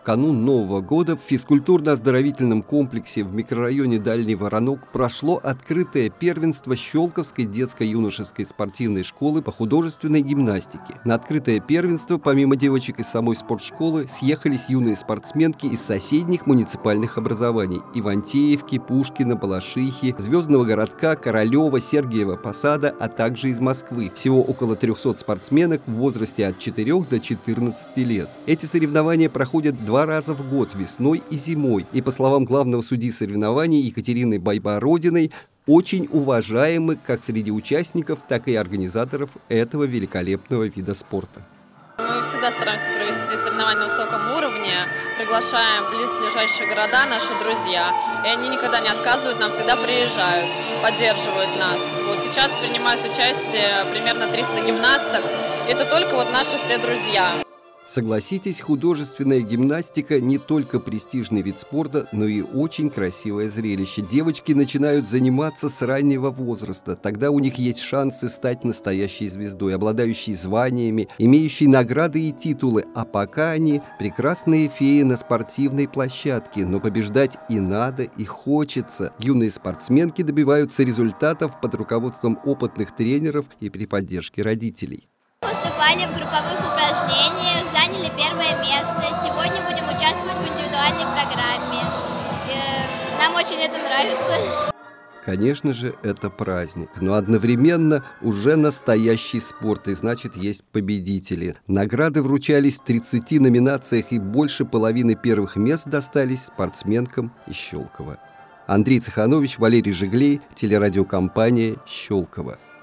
канун Нового года в физкультурно-оздоровительном комплексе в микрорайоне Дальний Воронок прошло открытое первенство Щелковской детско-юношеской спортивной школы по художественной гимнастике. На открытое первенство, помимо девочек из самой спортшколы, съехались юные спортсменки из соседних муниципальных образований – Ивантеевки, Пушкина, Балашихи, Звездного городка, Королева, Сергиева Посада, а также из Москвы. Всего около 300 спортсменок в возрасте от 4 до 14 лет. Эти соревнования проходят 2 раза в год, весной и зимой. И, по словам главного судьи соревнований Екатерины Байбородиной, очень уважаемы как среди участников, так и организаторов этого великолепного вида спорта. Мы всегда стараемся провести соревнования на высоком уровне, приглашаем близлежащие города, наши друзья, и они никогда не отказывают, нам всегда приезжают, поддерживают нас. Вот сейчас принимают участие примерно 300 гимнасток, это только вот наши все друзья. Согласитесь, художественная гимнастика не только престижный вид спорта, но и очень красивое зрелище. Девочки начинают заниматься с раннего возраста. Тогда у них есть шансы стать настоящей звездой, обладающей званиями, имеющей награды и титулы. А пока они прекрасные феи на спортивной площадке. Но побеждать и надо, и хочется. Юные спортсменки добиваются результатов под руководством опытных тренеров и при поддержке родителей. Выступали в групповых упражнениях, заняли первое место. Сегодня будем участвовать в индивидуальной программе. Нам очень это нравится. Конечно же, это праздник, но одновременно уже настоящий спорт, и значит, есть победители. Награды вручались в 30 номинациях, и больше половины первых мест достались спортсменкам из Щелково. Андрей Цеханович, Валерий Жиглей, телерадиокомпания «Щелково».